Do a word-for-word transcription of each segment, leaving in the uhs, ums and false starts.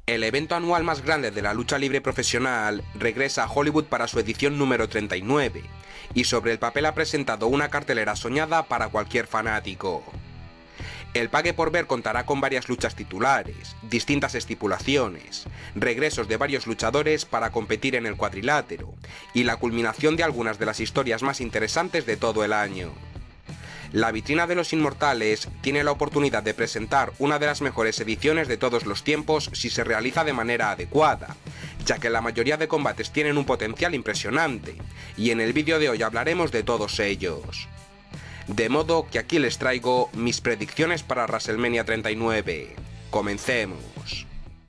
El evento anual más grande de la lucha libre profesional regresa a Hollywood para su edición número treinta y nueve, y sobre el papel ha presentado una cartelera soñada para cualquier fanático. El pague por ver contará con varias luchas titulares, distintas estipulaciones, regresos de varios luchadores para competir en el cuadrilátero, y la culminación de algunas de las historias más interesantes de todo el año. La vitrina de los Inmortales tiene la oportunidad de presentar una de las mejores ediciones de todos los tiempos si se realiza de manera adecuada, ya que la mayoría de combates tienen un potencial impresionante, y en el vídeo de hoy hablaremos de todos ellos. De modo que aquí les traigo mis predicciones para WrestleMania treinta y nueve. Comencemos.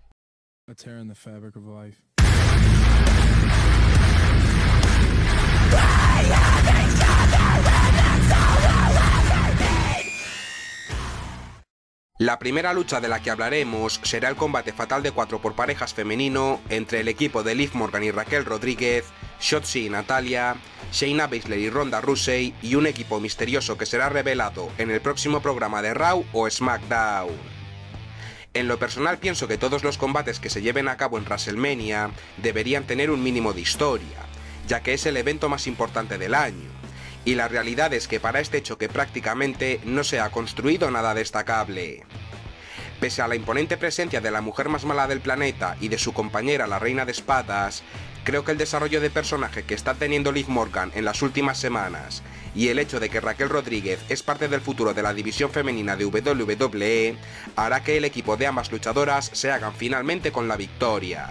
La primera lucha de la que hablaremos será el combate fatal de cuatro por parejas femenino entre el equipo de Liv Morgan y Raquel Rodríguez, Shotzi y Natalya, Shayna Baszler y Ronda Rousey y un equipo misterioso que será revelado en el próximo programa de Raw o SmackDown. En lo personal pienso que todos los combates que se lleven a cabo en WrestleMania deberían tener un mínimo de historia, ya que es el evento más importante del año, y la realidad es que para este choque prácticamente no se ha construido nada destacable. Pese a la imponente presencia de la mujer más mala del planeta y de su compañera la Reina de Espadas, creo que el desarrollo de personaje que está teniendo Liv Morgan en las últimas semanas y el hecho de que Raquel Rodríguez es parte del futuro de la división femenina de W W E hará que el equipo de ambas luchadoras se hagan finalmente con la victoria.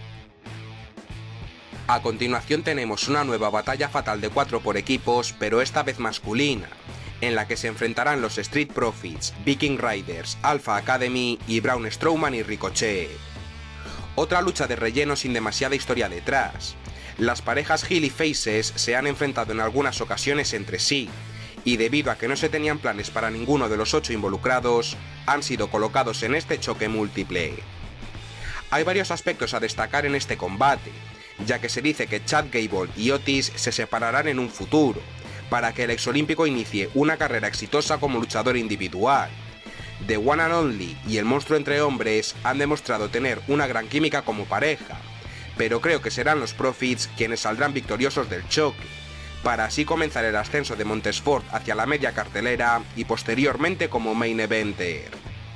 A continuación tenemos una nueva batalla fatal de cuatro por equipos, pero esta vez masculina, en la que se enfrentarán los Street Profits, Viking Raiders, Alpha Academy y Braun Strowman y Ricochet. Otra lucha de relleno sin demasiada historia detrás. Las parejas heel y faces se han enfrentado en algunas ocasiones entre sí, y debido a que no se tenían planes para ninguno de los ocho involucrados, han sido colocados en este choque múltiple. Hay varios aspectos a destacar en este combate, ya que se dice que Chad Gable y Otis se separarán en un futuro, para que el exolímpico inicie una carrera exitosa como luchador individual. The One and Only y el monstruo entre hombres han demostrado tener una gran química como pareja, pero creo que serán los Profits quienes saldrán victoriosos del choque, para así comenzar el ascenso de Montesfort hacia la media cartelera y posteriormente como main eventer.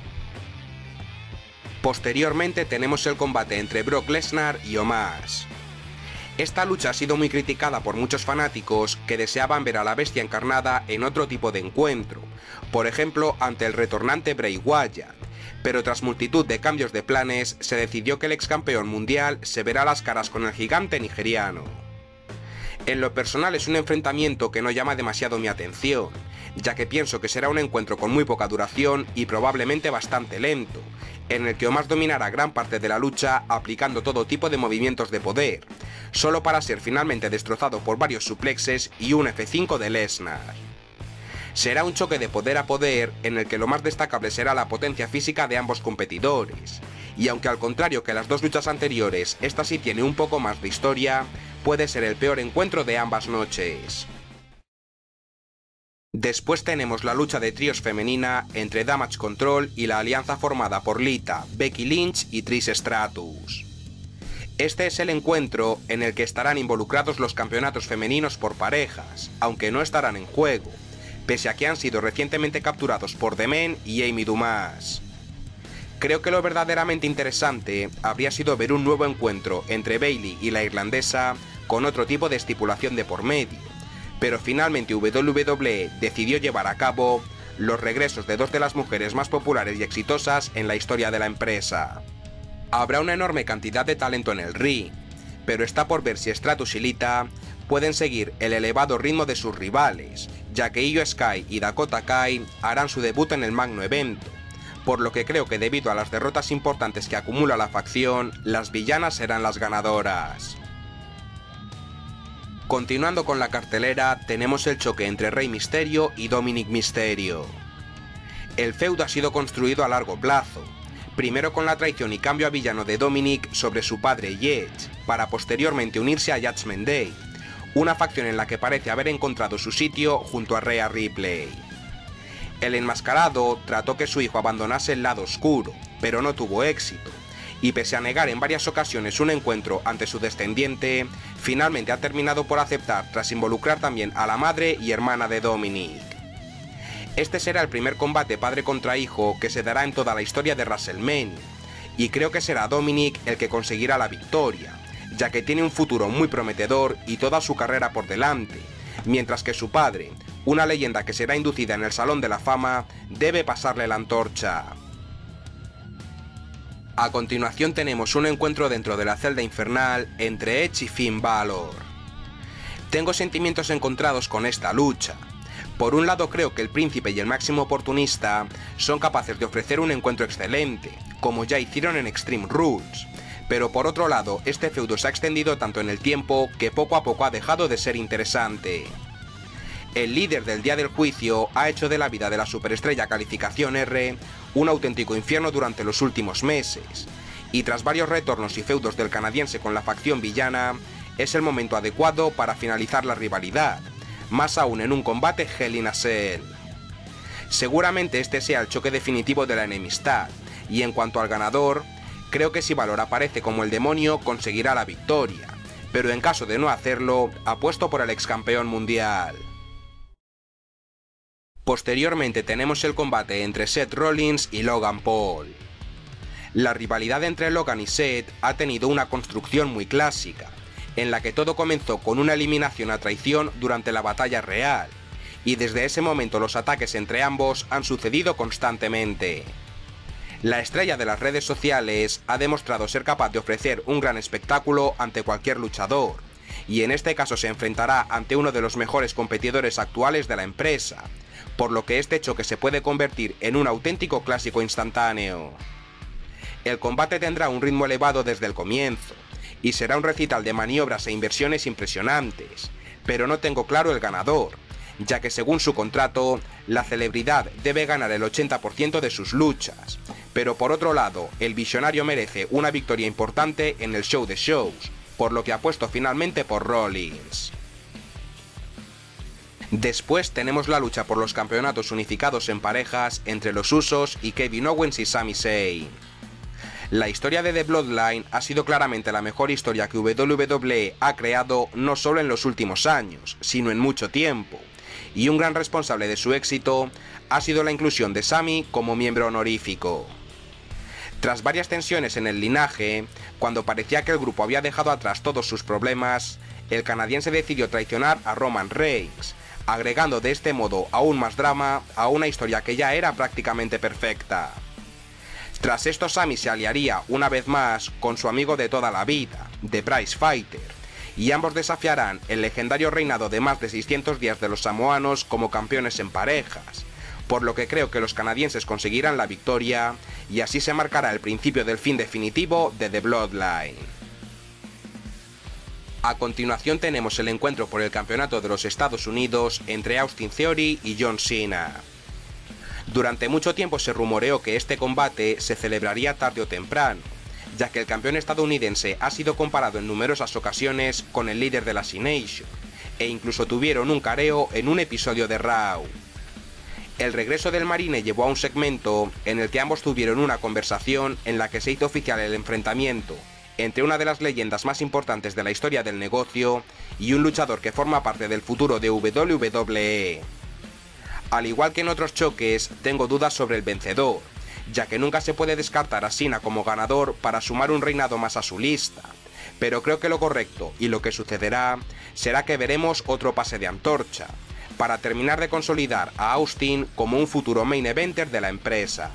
Posteriormente tenemos el combate entre Brock Lesnar y Omos. Esta lucha ha sido muy criticada por muchos fanáticos que deseaban ver a la bestia encarnada en otro tipo de encuentro, por ejemplo ante el retornante Bray Wyatt, pero tras multitud de cambios de planes se decidió que el ex campeón mundial se verá las caras con el gigante nigeriano. En lo personal es un enfrentamiento que no llama demasiado mi atención, ya que pienso que será un encuentro con muy poca duración y probablemente bastante lento, en el que Omos dominará gran parte de la lucha aplicando todo tipo de movimientos de poder, solo para ser finalmente destrozado por varios suplexes y un F cinco de Lesnar. Será un choque de poder a poder en el que lo más destacable será la potencia física de ambos competidores, y aunque al contrario que las dos luchas anteriores, esta sí tiene un poco más de historia, puede ser el peor encuentro de ambas noches. Después tenemos la lucha de tríos femenina entre Damage Control y la alianza formada por Lita, Becky Lynch y Trish Stratus. Este es el encuentro en el que estarán involucrados los campeonatos femeninos por parejas, aunque no estarán en juego, pese a que han sido recientemente capturados por The Men y Amy Dumas. Creo que lo verdaderamente interesante habría sido ver un nuevo encuentro entre Bayley y la irlandesa con otro tipo de estipulación de por medio, pero finalmente W W E decidió llevar a cabo los regresos de dos de las mujeres más populares y exitosas en la historia de la empresa. Habrá una enorme cantidad de talento en el ring, pero está por ver si Stratus y Lita pueden seguir el elevado ritmo de sus rivales, ya que Io Sky y Dakota Kai harán su debut en el magno evento, por lo que creo que debido a las derrotas importantes que acumula la facción, las villanas serán las ganadoras. Continuando con la cartelera, tenemos el choque entre Rey Mysterio y Dominic Mysterio. El feudo ha sido construido a largo plazo, primero con la traición y cambio a villano de Dominic sobre su padre y Edge, para posteriormente unirse a Judgment Day, una facción en la que parece haber encontrado su sitio junto a Rhea Ripley. El enmascarado trató que su hijo abandonase el lado oscuro, pero no tuvo éxito, y pese a negar en varias ocasiones un encuentro ante su descendiente, finalmente ha terminado por aceptar tras involucrar también a la madre y hermana de Dominic. Este será el primer combate padre contra hijo que se dará en toda la historia de WrestleMania, y creo que será Dominic el que conseguirá la victoria, ya que tiene un futuro muy prometedor y toda su carrera por delante, mientras que su padre, una leyenda que será inducida en el Salón de la Fama, debe pasarle la antorcha. A continuación tenemos un encuentro dentro de la celda infernal entre Edge y Finn Balor. Tengo sentimientos encontrados con esta lucha. Por un lado creo que el príncipe y el máximo oportunista son capaces de ofrecer un encuentro excelente, como ya hicieron en Extreme Rules, pero por otro lado este feudo se ha extendido tanto en el tiempo que poco a poco ha dejado de ser interesante. El líder del día del juicio ha hecho de la vida de la superestrella calificación R un auténtico infierno durante los últimos meses, y tras varios retornos y feudos del canadiense con la facción villana, es el momento adecuado para finalizar la rivalidad, más aún en un combate Hell in a Cell. Seguramente este sea el choque definitivo de la enemistad, y en cuanto al ganador, creo que si Balor aparece como el demonio conseguirá la victoria, pero en caso de no hacerlo, apuesto por el ex campeón mundial. Posteriormente tenemos el combate entre Seth Rollins y Logan Paul. La rivalidad entre Logan y Seth ha tenido una construcción muy clásica, en la que todo comenzó con una eliminación a traición durante la batalla real, y desde ese momento los ataques entre ambos han sucedido constantemente. La estrella de las redes sociales ha demostrado ser capaz de ofrecer un gran espectáculo ante cualquier luchador, y en este caso se enfrentará ante uno de los mejores competidores actuales de la empresa, por lo que este choque se puede convertir en un auténtico clásico instantáneo. El combate tendrá un ritmo elevado desde el comienzo, y será un recital de maniobras e inversiones impresionantes, pero no tengo claro el ganador, ya que según su contrato, la celebridad debe ganar el ochenta por ciento de sus luchas, pero por otro lado, el visionario merece una victoria importante en el show de shows, por lo que apuesto finalmente por Rollins. Después tenemos la lucha por los campeonatos unificados en parejas entre los Usos y Kevin Owens y Sami Zayn. La historia de The Bloodline ha sido claramente la mejor historia que W W E ha creado no solo en los últimos años, sino en mucho tiempo, y un gran responsable de su éxito ha sido la inclusión de Sami como miembro honorífico. Tras varias tensiones en el linaje, cuando parecía que el grupo había dejado atrás todos sus problemas, el canadiense decidió traicionar a Roman Reigns, agregando de este modo aún más drama a una historia que ya era prácticamente perfecta. Tras esto Sami se aliaría una vez más con su amigo de toda la vida, The Prize Fighter, y ambos desafiarán el legendario reinado de más de seiscientos días de los samoanos como campeones en parejas, por lo que creo que los canadienses conseguirán la victoria y así se marcará el principio del fin definitivo de The Bloodline. A continuación tenemos el encuentro por el campeonato de los Estados Unidos entre Austin Theory y John Cena. Durante mucho tiempo se rumoreó que este combate se celebraría tarde o temprano, ya que el campeón estadounidense ha sido comparado en numerosas ocasiones con el líder de la C-Nation, e incluso tuvieron un careo en un episodio de Raw. El regreso del Marine llevó a un segmento en el que ambos tuvieron una conversación en la que se hizo oficial el enfrentamiento entre una de las leyendas más importantes de la historia del negocio y un luchador que forma parte del futuro de W W E. Al igual que en otros choques, tengo dudas sobre el vencedor, ya que nunca se puede descartar a Cena como ganador para sumar un reinado más a su lista, pero creo que lo correcto y lo que sucederá será que veremos otro pase de antorcha, para terminar de consolidar a Austin como un futuro main eventer de la empresa.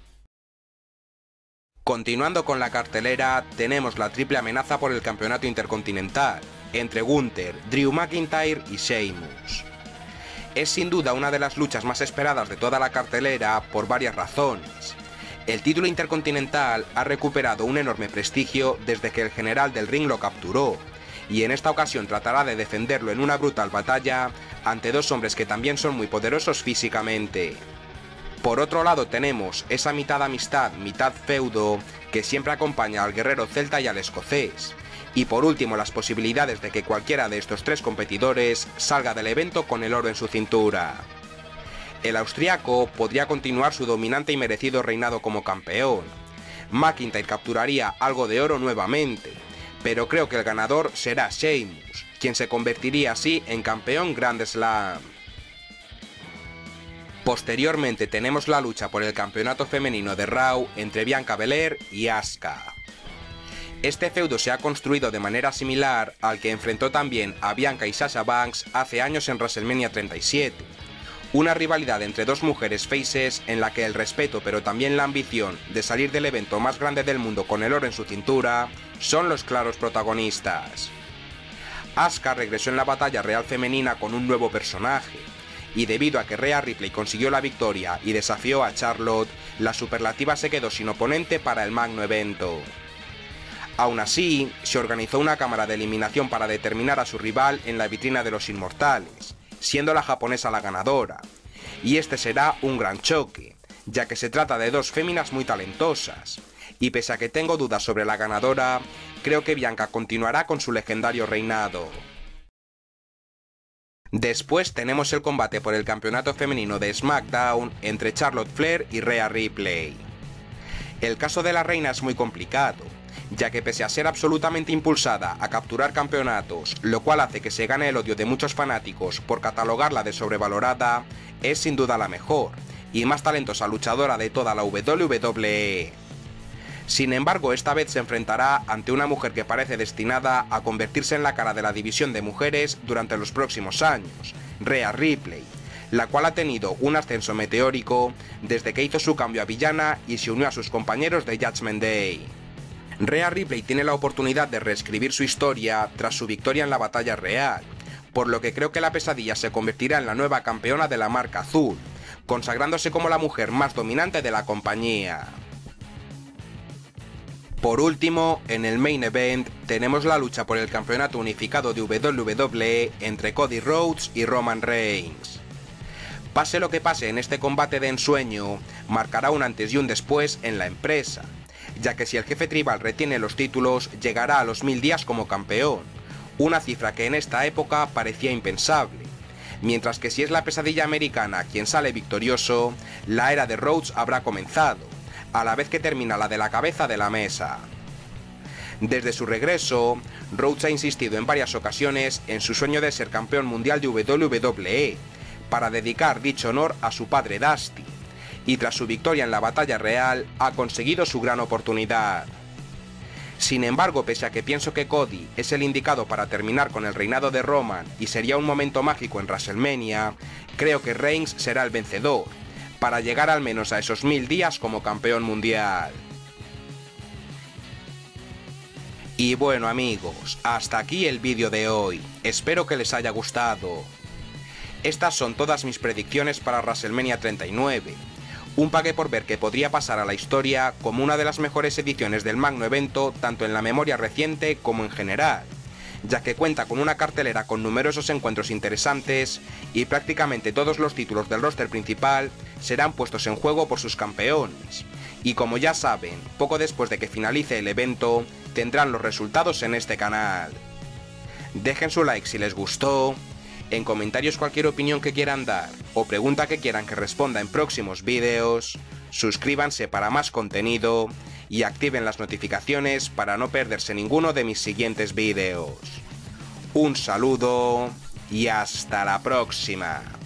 Continuando con la cartelera, tenemos la triple amenaza por el campeonato intercontinental, entre Gunther, Drew McIntyre y Sheamus. Es sin duda una de las luchas más esperadas de toda la cartelera por varias razones. El título intercontinental ha recuperado un enorme prestigio desde que el general del ring lo capturó, y en esta ocasión tratará de defenderlo en una brutal batalla ante dos hombres que también son muy poderosos físicamente. Por otro lado tenemos esa mitad amistad, mitad feudo que siempre acompaña al guerrero celta y al escocés. Y por último las posibilidades de que cualquiera de estos tres competidores salga del evento con el oro en su cintura. El austriaco podría continuar su dominante y merecido reinado como campeón, McIntyre capturaría algo de oro nuevamente, pero creo que el ganador será Sheamus, quien se convertiría así en campeón Grand Slam. Posteriormente tenemos la lucha por el campeonato femenino de Raw entre Bianca Belair y Asuka. Este feudo se ha construido de manera similar al que enfrentó también a Bianca y Sasha Banks hace años en WrestleMania treinta y siete, una rivalidad entre dos mujeres faces en la que el respeto pero también la ambición de salir del evento más grande del mundo con el oro en su cintura son los claros protagonistas. Asuka regresó en la batalla real femenina con un nuevo personaje, y debido a que Rhea Ripley consiguió la victoria y desafió a Charlotte, la superlativa se quedó sin oponente para el magno evento. Aún así, se organizó una cámara de eliminación para determinar a su rival en la vitrina de los inmortales, siendo la japonesa la ganadora, y este será un gran choque, ya que se trata de dos féminas muy talentosas, y pese a que tengo dudas sobre la ganadora, creo que Bianca continuará con su legendario reinado. Después tenemos el combate por el campeonato femenino de SmackDown entre Charlotte Flair y Rhea Ripley. El caso de la reina es muy complicado, ya que pese a ser absolutamente impulsada a capturar campeonatos, lo cual hace que se gane el odio de muchos fanáticos por catalogarla de sobrevalorada, es sin duda la mejor y más talentosa luchadora de toda la W W E. Sin embargo, esta vez se enfrentará ante una mujer que parece destinada a convertirse en la cara de la división de mujeres durante los próximos años, Rhea Ripley, la cual ha tenido un ascenso meteórico desde que hizo su cambio a villana y se unió a sus compañeros de Judgment Day. Rhea Ripley tiene la oportunidad de reescribir su historia tras su victoria en la batalla real, por lo que creo que la pesadilla se convertirá en la nueva campeona de la marca azul, consagrándose como la mujer más dominante de la compañía. Por último, en el main event tenemos la lucha por el campeonato unificado de W W E entre Cody Rhodes y Roman Reigns. Pase lo que pase en este combate de ensueño, marcará un antes y un después en la empresa, ya que si el jefe tribal retiene los títulos, llegará a los mil días como campeón, una cifra que en esta época parecía impensable, mientras que si es la pesadilla americana quien sale victorioso, la era de Rhodes habrá comenzado, a la vez que termina la de la cabeza de la mesa. Desde su regreso, Rhodes ha insistido en varias ocasiones en su sueño de ser campeón mundial de W W E, para dedicar dicho honor a su padre Dusty, y tras su victoria en la batalla real, ha conseguido su gran oportunidad. Sin embargo, pese a que pienso que Cody es el indicado para terminar con el reinado de Roman y sería un momento mágico en WrestleMania, creo que Reigns será el vencedor, para llegar al menos a esos mil días como campeón mundial. Y bueno amigos, hasta aquí el vídeo de hoy, espero que les haya gustado. Estas son todas mis predicciones para WrestleMania treinta y nueve, un pague por ver que podría pasar a la historia como una de las mejores ediciones del magno evento tanto en la memoria reciente como en general, ya que cuenta con una cartelera con numerosos encuentros interesantes y prácticamente todos los títulos del roster principal serán puestos en juego por sus campeones. Y como ya saben, poco después de que finalice el evento, tendrán los resultados en este canal. Dejen su like si les gustó, en comentarios cualquier opinión que quieran dar o pregunta que quieran que responda en próximos vídeos, suscríbanse para más contenido y activen las notificaciones para no perderse ninguno de mis siguientes vídeos. Un saludo y hasta la próxima.